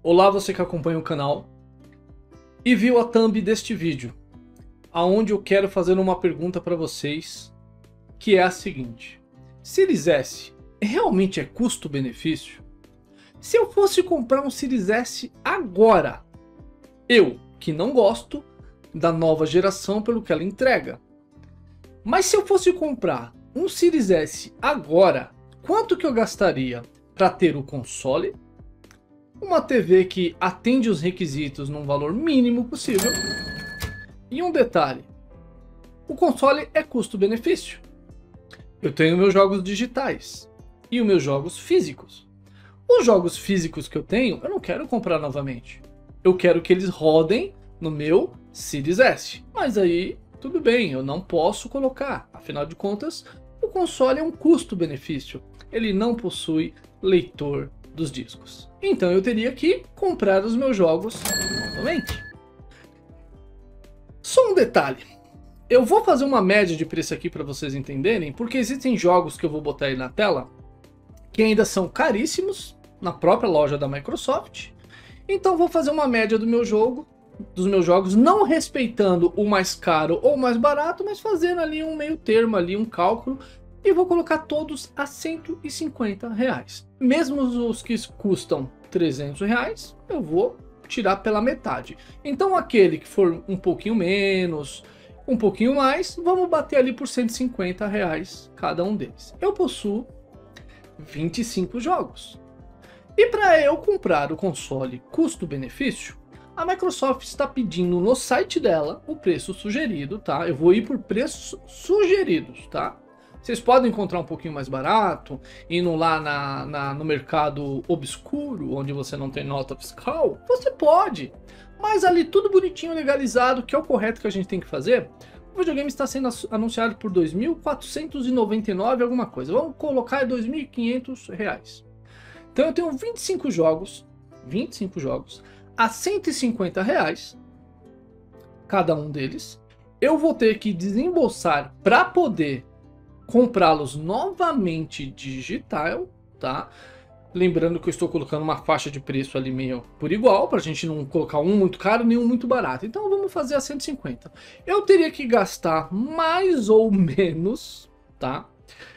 Olá, você que acompanha o canal e viu a thumb deste vídeo, aonde eu quero fazer uma pergunta para vocês, que é a seguinte: Series S realmente é custo-benefício? Se eu fosse comprar um Series S agora, eu que não gosto da nova geração pelo que ela entrega, mas se eu fosse comprar um Series S agora, quanto que eu gastaria para ter o console, uma TV que atende os requisitos num valor mínimo possível, e um detalhe: o console é custo-benefício. Eu tenho meus jogos digitais e os meus jogos físicos. Os jogos físicos que eu tenho, eu não quero comprar novamente. Eu quero que eles rodem no meu Series S. Mas aí, tudo bem, eu não posso colocar. Afinal de contas, o console é um custo-benefício. Ele não possui leitor dos discos. Então eu teria que comprar os meus jogos novamente. Só um detalhe. Eu vou fazer uma média de preço aqui para vocês entenderem, porque existem jogos que eu vou botar aí na tela que ainda são caríssimos na própria loja da Microsoft. Então vou fazer uma média do meu jogo, dos meus jogos, não respeitando o mais caro ou o mais barato, mas fazendo ali um meio termo, ali um cálculo, e vou colocar todos a R$150. Mesmo os que custam R$300, eu vou tirar pela metade. Então aquele que for um pouquinho menos, um pouquinho mais, vamos bater ali por R$150 cada um deles. Eu possuo 25 jogos. E para eu comprar o console custo-benefício, a Microsoft está pedindo no site dela o preço sugerido, tá? Eu vou ir por preços sugeridos, tá? Vocês podem encontrar um pouquinho mais barato, indo lá no mercado obscuro, onde você não tem nota fiscal, você pode. Mas ali tudo bonitinho, legalizado, que é o correto que a gente tem que fazer. O videogame está sendo anunciado por R$2.499 alguma coisa. Vamos colocar R$2.500. Então eu tenho 25 jogos a R$150 cada um deles. Eu vou ter que desembolsar para poder comprá-los novamente digital, tá? Lembrando que eu estou colocando uma faixa de preço ali meio por igual, para a gente não colocar um muito caro nem um muito barato. Então vamos fazer a 150. Eu teria que gastar mais ou menos, tá?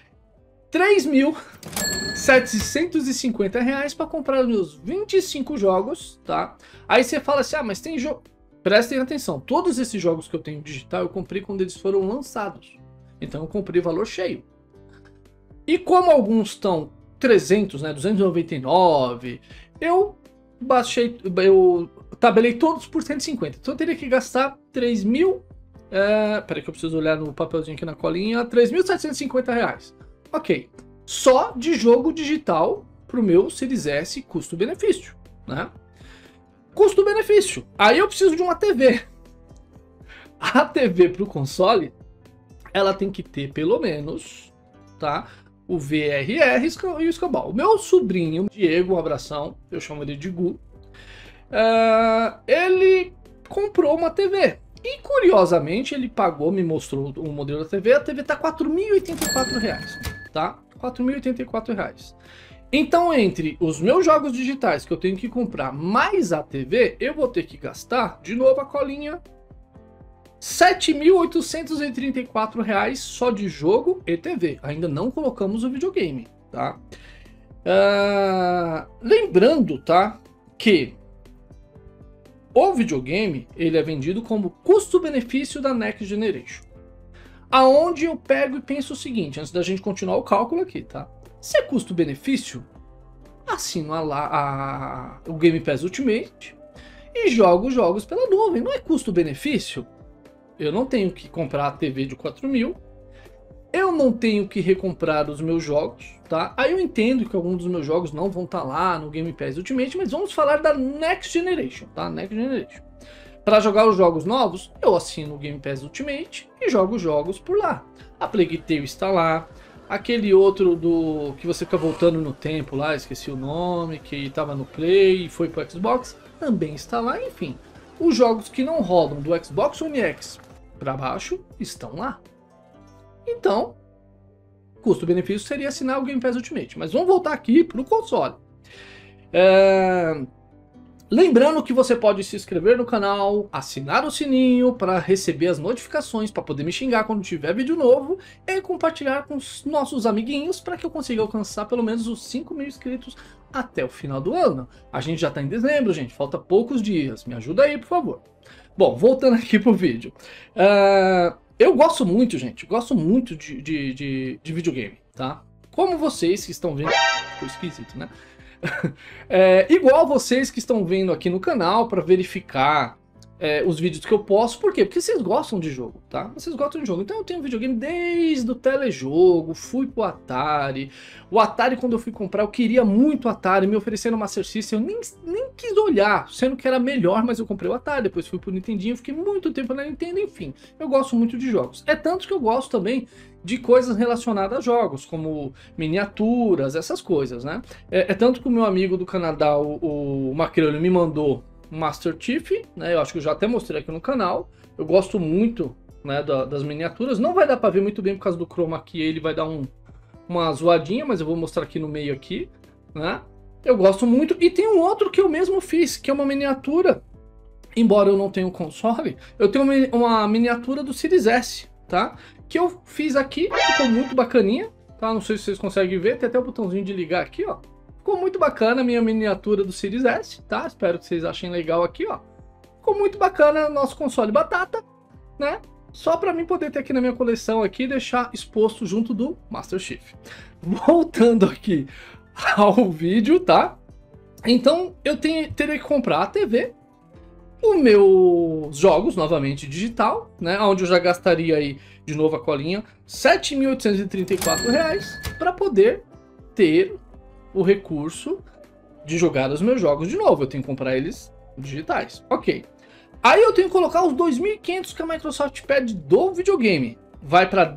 R$3.750 para comprar os meus 25 jogos, tá? Aí você fala assim: ah, mas tem jogo. Prestem atenção, todos esses jogos que eu tenho digital eu comprei quando eles foram lançados. Então eu comprei valor cheio. E como alguns estão 300, né, 299, eu tabelei todos por 150. Então eu teria que gastar 3.000, peraí que eu preciso olhar no papelzinho aqui na colinha, R$3.750. Ok, só de jogo digital pro meu Series S custo-benefício, né? Custo-benefício. Aí eu preciso de uma TV. A TV pro console, ela tem que ter pelo menos, tá, o VRR e o escambau. O meu sobrinho, Diego, um abração, eu chamo ele de Gu, ele comprou uma TV. E curiosamente ele pagou, me mostrou o modelo da TV, a TV tá R$4.084, tá? R$4.084. Então entre os meus jogos digitais que eu tenho que comprar mais a TV, eu vou ter que gastar, de novo a colinha, R$7.834 só de jogo e TV. Ainda não colocamos o videogame, tá? Lembrando, tá, que o videogame ele é vendido como custo-benefício da Next Generation. Aonde eu pego e penso o seguinte, antes da gente continuar o cálculo aqui, tá? Se é custo-benefício, assino o Game Pass Ultimate e jogo jogos pela nuvem. Não é custo-benefício? Eu não tenho que comprar a TV de 4.000, eu não tenho que recomprar os meus jogos, tá? Aí eu entendo que alguns dos meus jogos não vão estar lá no Game Pass Ultimate, mas vamos falar da Next Generation, tá? Next Generation. Para jogar os jogos novos, eu assino o Game Pass Ultimate e jogo os jogos por lá. A Plague Tale está lá, aquele outro do que você fica voltando no tempo lá, esqueci o nome, que estava no Play e foi pro Xbox, também está lá, enfim. Os jogos que não rodam do Xbox One X para baixo estão lá. Então, custo-benefício seria assinar o Game Pass Ultimate. Mas vamos voltar aqui para o console. Lembrando que você pode se inscrever no canal, assinar o sininho para receber as notificações, para poder me xingar quando tiver vídeo novo e compartilhar com os nossos amiguinhos para que eu consiga alcançar pelo menos os 5.000 inscritos até o final do ano. A gente já está em dezembro, gente, falta poucos dias, me ajuda aí, por favor. Bom, voltando aqui pro vídeo. Eu gosto muito, gente, gosto muito de videogame, tá? Como vocês que estão vendo... Ficou esquisito, né? Igual vocês que estão vendo aqui no canal para verificar os vídeos que eu posto. Por quê? Porque vocês gostam de jogo, tá? Vocês gostam de jogo. Então eu tenho videogame desde o telejogo, fui pro Atari. O Atari, quando eu fui comprar, eu queria muito o Atari, me oferecendo o Master System, eu nem quis olhar, sendo que era melhor, mas eu comprei o Atari, depois fui pro Nintendinho, fiquei muito tempo na Nintendo, enfim. Eu gosto muito de jogos. É tanto que eu gosto também de coisas relacionadas a jogos, como miniaturas, essas coisas, né? É tanto que o meu amigo do Canadá, o Macreolho, me mandou Master Chief, né? Eu acho que eu já até mostrei aqui no canal. Eu gosto muito, né, das miniaturas. Não vai dar para ver muito bem por causa do chroma aqui, ele vai dar uma zoadinha, mas eu vou mostrar aqui no meio aqui, né? Eu gosto muito. E tem um outro que eu mesmo fiz, que é uma miniatura. Embora eu não tenha um console, eu tenho uma miniatura do Series S, tá? Que eu fiz aqui, ficou muito bacaninha, tá? Não sei se vocês conseguem ver, tem até o botãozinho de ligar aqui, ó. Ficou muito bacana a minha miniatura do Series S, tá? Espero que vocês achem legal aqui, ó. Ficou muito bacana o nosso console batata, né? Só para mim poder ter aqui na minha coleção aqui e deixar exposto junto do Master Chief. Voltando aqui ao vídeo, tá? Então eu teria que comprar a TV, os meus jogos, novamente digital, né? Onde eu já gastaria aí, de novo a colinha, R$ 7.834 para poder ter o recurso de jogar os meus jogos de novo. Eu tenho que comprar eles digitais. Ok. Aí eu tenho que colocar os 2.500 que a Microsoft pede do videogame. Vai para R$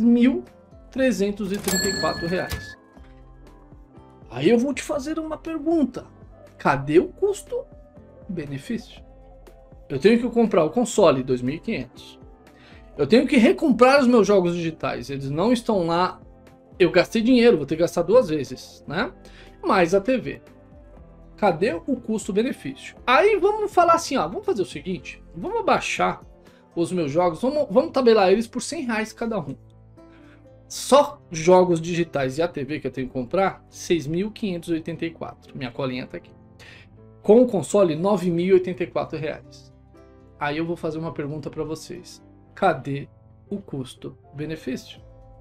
10.334. Aí eu vou te fazer uma pergunta. Cadê o custo-benefício? Eu tenho que comprar o console, 2.500. Eu tenho que recomprar os meus jogos digitais. Eles não estão lá. Eu gastei dinheiro, vou ter que gastar 2 vezes, né? Mais a TV. Cadê o custo-benefício? Aí vamos falar assim, ó. Vamos fazer o seguinte. Vamos abaixar os meus jogos. Vamos tabelar eles por R$ 100 cada um. Só jogos digitais e a TV que eu tenho que comprar, R$ 6.584. Minha colinha tá aqui. Com o console, R$ 9.084. Aí eu vou fazer uma pergunta para vocês. Cadê o custo-benefício?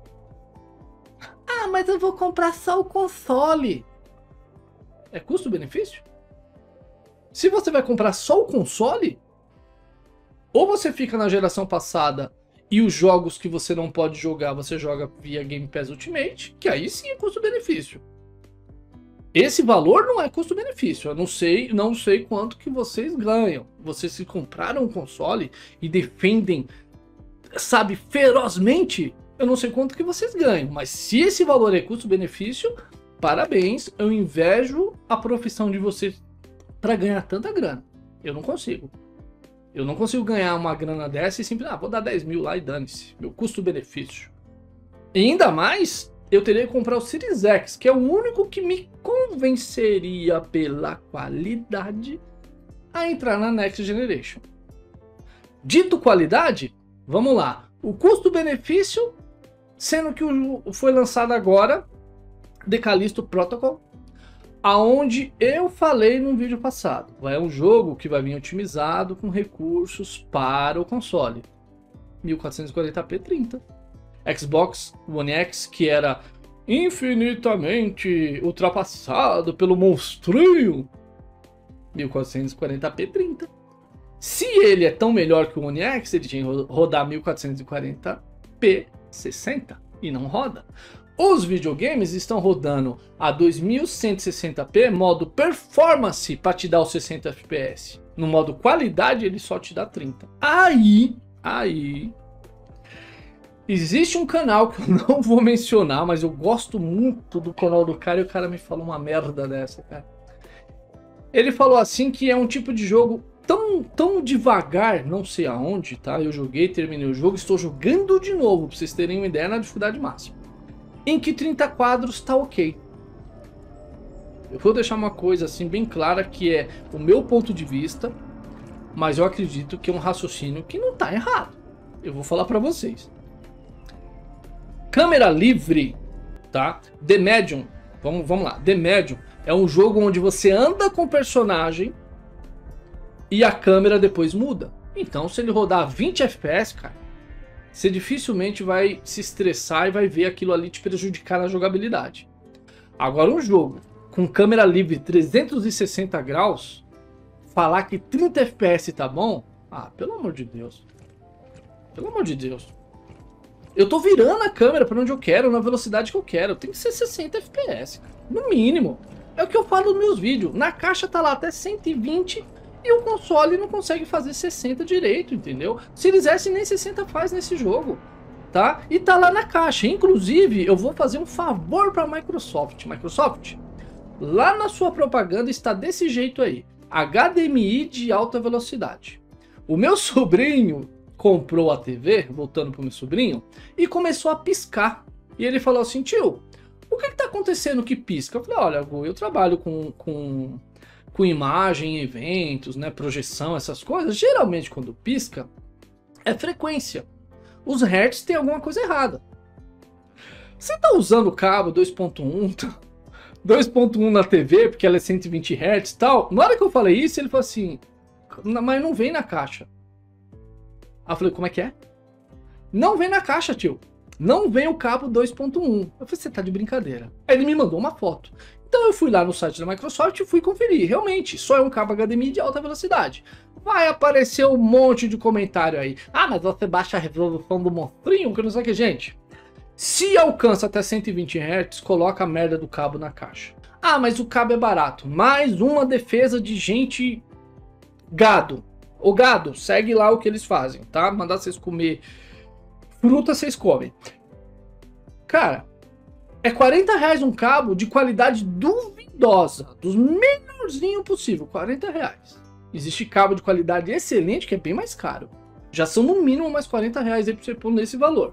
Ah, mas eu vou comprar só o console. É custo-benefício? Se você vai comprar só o console, ou você fica na geração passada e os jogos que você não pode jogar, você joga via Game Pass Ultimate, que aí sim é custo-benefício. Esse valor não é custo-benefício. Eu não sei quanto que vocês ganham. Vocês se compraram um console e defendem, sabe, ferozmente, eu não sei quanto que vocês ganham. Mas se esse valor é custo-benefício, parabéns. Eu invejo a profissão de vocês para ganhar tanta grana. Eu não consigo. Eu não consigo ganhar uma grana dessa e simplesmente, vou dar 10 mil lá e dane-se. Meu custo-benefício. E ainda mais, eu teria que comprar o Series X, que é o único que me convenceria pela qualidade a entrar na Next Generation. Dito qualidade, vamos lá. O custo-benefício, sendo que foi lançado agora, The Callisto Protocol, aonde eu falei no vídeo passado. É um jogo que vai vir otimizado com recursos para o console. 1440p 30. Xbox One X, que era infinitamente ultrapassado pelo monstrinho, 1440p 30. Se ele é tão melhor que o One X, ele tinha que rodar 1440p 60 e não roda. Os videogames estão rodando a 2160p modo performance para te dar os 60 fps. No modo qualidade ele só te dá 30. Aí existe um canal que eu não vou mencionar, mas eu gosto muito do canal do cara e o cara me falou uma merda dessa, cara. Ele falou assim que é um tipo de jogo tão devagar, não sei aonde, tá? Eu joguei, terminei o jogo, estou jogando de novo, pra vocês terem uma ideia, na dificuldade máxima. Em que 30 quadros tá ok. Eu vou deixar uma coisa assim bem clara, que é o meu ponto de vista, mas eu acredito que é um raciocínio que não tá errado. Eu vou falar pra vocês. Câmera livre, tá? The Medium, vamos lá. The Medium é um jogo onde você anda com o personagem e a câmera depois muda. Então, se ele rodar 20 FPS, cara, você dificilmente vai se estressar e vai ver aquilo ali te prejudicar na jogabilidade. Agora, um jogo com câmera livre 360 graus, falar que 30 FPS tá bom? Ah, pelo amor de Deus. Pelo amor de Deus. Eu tô virando a câmera para onde eu quero, na velocidade que eu quero. Tem que ser 60 FPS, no mínimo. É o que eu falo nos meus vídeos. Na caixa tá lá até 120 e o console não consegue fazer 60 direito, entendeu? Se eles quisessem, nem 60 faz nesse jogo, tá? E tá lá na caixa. Inclusive, eu vou fazer um favor para a Microsoft. Microsoft, lá na sua propaganda está desse jeito aí. HDMI de alta velocidade. O meu sobrinho comprou a TV, voltando pro meu sobrinho, e começou a piscar. E ele falou assim, tio, o que tá acontecendo que pisca? Eu falei, olha, Gu, eu trabalho com imagem, eventos, né, projeção, essas coisas. Geralmente quando pisca, é frequência. Os hertz tem alguma coisa errada. Você tá usando o cabo 2.1 na TV, porque ela é 120 Hz e tal. Na hora que eu falei isso, ele falou assim, mas não vem na caixa. Aí eu falei, como é que é? Não vem na caixa, tio. Não vem o cabo 2.1. Eu falei, você tá de brincadeira. Aí ele me mandou uma foto. Então eu fui lá no site da Microsoft e fui conferir. Realmente, só é um cabo HDMI de alta velocidade. Vai aparecer um monte de comentário aí. Ah, mas você baixa a resolução do monstrinho, que não sei o que, gente. Se alcança até 120 Hz, coloca a merda do cabo na caixa. Ah, mas o cabo é barato. Mais uma defesa de gente gado. O gado, segue lá o que eles fazem, tá? Mandar vocês comer fruta, vocês comem. Cara, é R$40 um cabo de qualidade duvidosa, dos menorzinho possível, R$40. Existe cabo de qualidade excelente que é bem mais caro. Já são no mínimo mais R$40 aí pra você pôr nesse valor.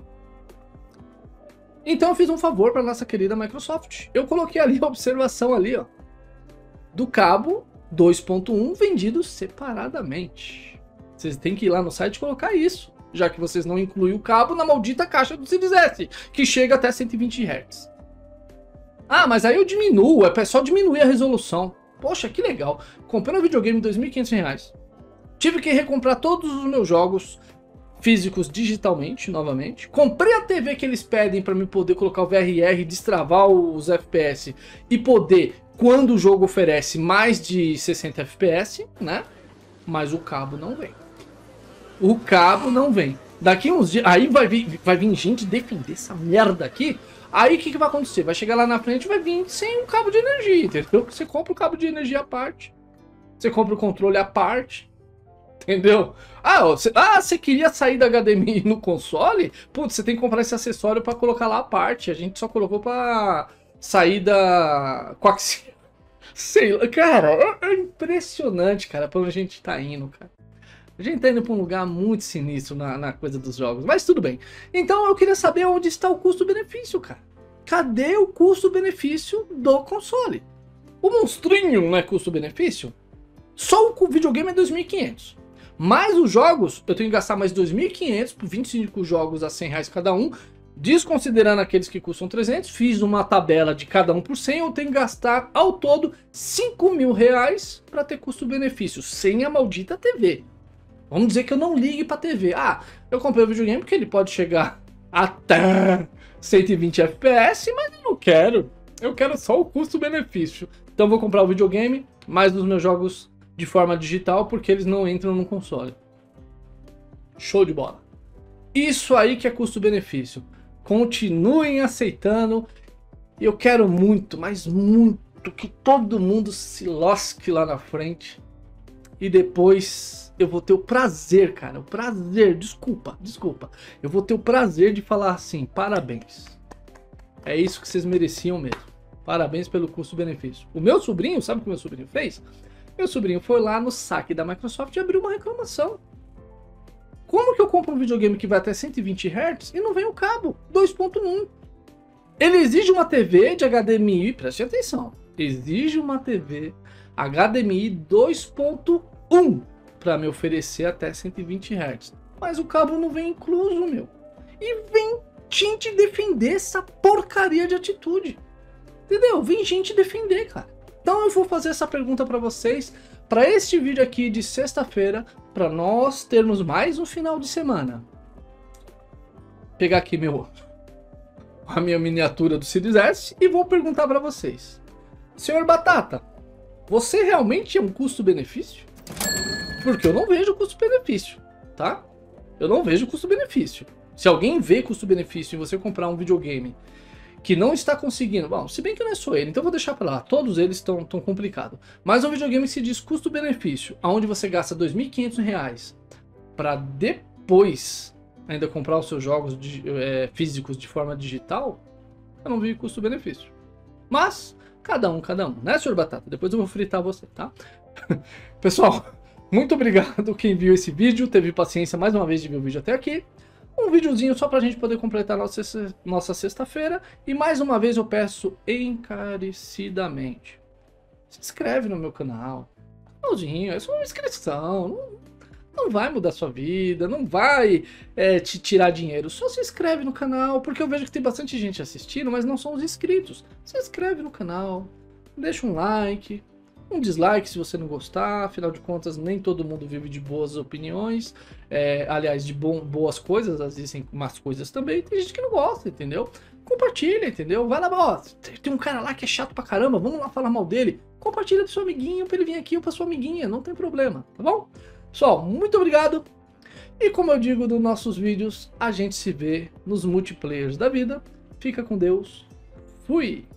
Então eu fiz um favor para nossa querida Microsoft. Eu coloquei ali a observação ali, ó, do cabo 2.1 vendido separadamente. Vocês têm que ir lá no site e colocar isso, já que vocês não incluem o cabo na maldita caixa do Series S, que chega até 120 Hz. Ah, mas aí eu diminuo, é só diminuir a resolução. Poxa, que legal. Comprei um videogame de R$2.500. Tive que recomprar todos os meus jogos físicos digitalmente, novamente. Comprei a TV que eles pedem para me poder colocar o VRR, destravar os FPS e poder, quando o jogo oferece mais de 60 FPS, né? Mas o cabo não vem. O cabo não vem. Daqui uns dias, aí vai vir gente defender essa merda aqui. Aí o que vai acontecer? Vai chegar lá na frente e vai vir sem um cabo de energia, entendeu? Você compra o cabo de energia à parte. Você compra o controle à parte. Entendeu? Você queria sair da HDMI no console? Putz, você tem que comprar esse acessório para colocar lá à parte. A gente só colocou para saída coaxial. Sei lá, cara, é impressionante, cara, pra onde a gente tá indo, cara. A gente tá indo pra um lugar muito sinistro na coisa dos jogos, mas tudo bem. Então eu queria saber onde está o custo-benefício, cara. Cadê o custo-benefício do console? O monstrinho não é custo-benefício? Só o videogame é 2.500. Mais os jogos, eu tenho que gastar mais 2.500 por 25 jogos a R$100 cada um. Desconsiderando aqueles que custam 300, fiz uma tabela de cada um por 100, eu tenho que gastar ao todo R$5.000 para ter custo-benefício, sem a maldita TV. Vamos dizer que eu não ligue para TV. Ah, eu comprei o videogame porque ele pode chegar até 120 FPS, mas eu não quero. Eu quero só o custo-benefício. Então eu vou comprar o videogame, mais os meus jogos de forma digital, porque eles não entram no console. Show de bola. Isso aí que é custo-benefício. Continuem aceitando. Eu quero muito, mas muito, que todo mundo se lasque lá na frente. E depois eu vou ter o prazer, cara. O prazer, desculpa. Eu vou ter o prazer de falar assim, parabéns. É isso que vocês mereciam mesmo. Parabéns pelo custo-benefício. O meu sobrinho, sabe o que o meu sobrinho fez? Meu sobrinho foi lá no saque da Microsoft e abriu uma reclamação. Como que eu compro um videogame que vai até 120 Hz e não vem o cabo 2.1? Ele exige uma TV de HDMI, preste atenção. exige uma TV HDMI 2.1 para me oferecer até 120 Hz. Mas o cabo não vem incluso, meu. E vem gente defender essa porcaria de atitude. Entendeu? Vem gente defender, cara. Então eu vou fazer essa pergunta para vocês, para este vídeo aqui de sexta-feira, para nós termos mais um final de semana. Vou pegar aqui a minha miniatura do Series S e vou perguntar para vocês. Senhor Batata, você realmente é um custo-benefício? Porque eu não vejo custo-benefício, tá? Eu não vejo custo-benefício. Se alguém vê custo-benefício em você comprar um videogame que não está conseguindo... Bom, se bem que não é só ele, então eu vou deixar para lá. Todos eles estão complicados. Mas um videogame que se diz custo-benefício, onde você gasta R$ 2.500 para depois ainda comprar os seus jogos físicos de forma digital, eu não vi custo-benefício. Mas, cada um, né, senhor Batata? Depois eu vou fritar você, tá? Pessoal, muito obrigado quem viu esse vídeo, teve paciência mais uma vez de ver o vídeo até aqui. Um videozinho só pra gente poder completar nossa sexta-feira. E mais uma vez eu peço encarecidamente, se inscreve no meu canal. Canalzinho, é só uma inscrição. Não vai mudar sua vida, não vai te tirar dinheiro. Só se inscreve no canal, porque eu vejo que tem bastante gente assistindo, mas não são os inscritos. Se inscreve no canal, deixa um like, um dislike se você não gostar, afinal de contas nem todo mundo vive de boas opiniões, aliás, de boas coisas, às vezes tem más coisas também, tem gente que não gosta, entendeu? Compartilha, entendeu? Vai lá, ó, tem um cara lá que é chato pra caramba, vamos lá falar mal dele, compartilha do seu amiguinho pra ele vir aqui ou pra sua amiguinha, não tem problema, tá bom? Pessoal, muito obrigado, e como eu digo nos nossos vídeos, a gente se vê nos multiplayers da vida, fica com Deus, fui!